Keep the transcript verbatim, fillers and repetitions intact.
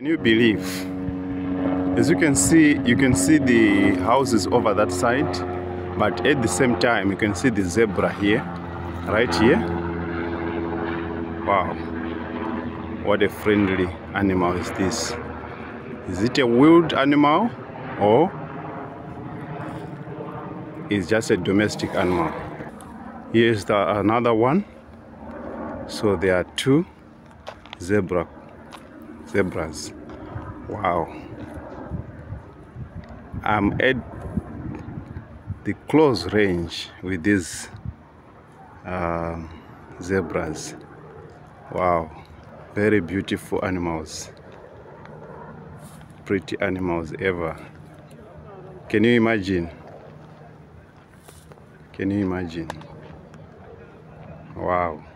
Can you believe? As you can see, you can see the houses over that side, but at the same time you can see the zebra here, right here. Wow, what a friendly animal is this. Is it a wild animal or is just a domestic animal? Here's the another one. So there are two zebra zebras. Wow, I'm at the close range with these uh, zebras. Wow, very beautiful animals, pretty animals ever. Can you imagine? Can you imagine? Wow.